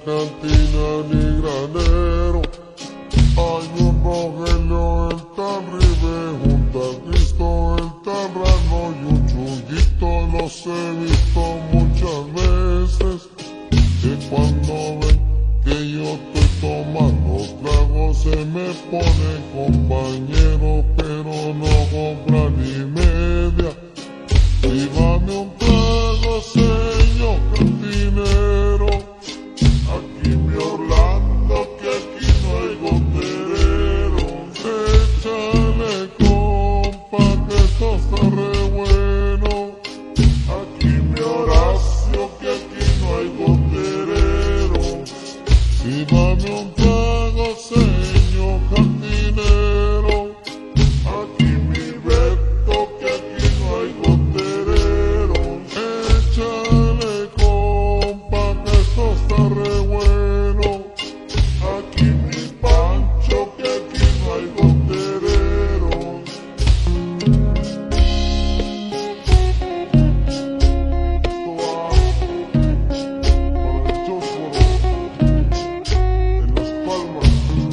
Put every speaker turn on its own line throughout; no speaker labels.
cantina ni granero. Hay un Rogelio, el tan ribe, junto a Cristo, el tan rano y un chullito. Los he visto muchas veces, que cuando ven que yo estoy tomando tragos se me pone compañero, pero no compra ni media. Dígame un trago, señor cantinero, aquí mi Orlando, que aquí no hay goterero. Échale compa, que esto está re bueno, aquí mi Horacio, que aquí no hay goterero. Dígame un trago, señor cantinero, aquí mi Beto, que aquí no hay goterero. Échale compa, que esto está re bueno, aquí mi Pancho, que aquí no hay goterero. Esto va para el Chosforo en Las Palmas.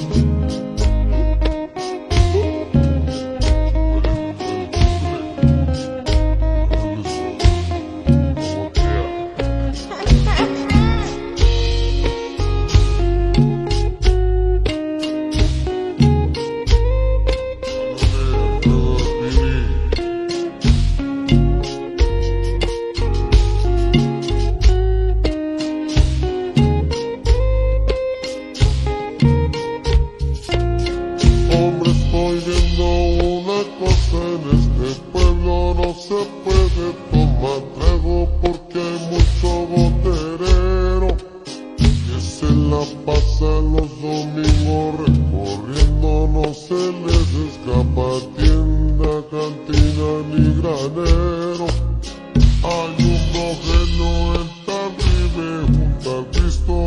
Hombre, estoy viendo una cosa: en este pueblo no se puede tomar trago porque hay mucho goterero que se la pasa los domingos recorriendo, no se les escapa tienda, cantina ni granero. Hay un Rogelio, el tan ribe, junto a Cristo,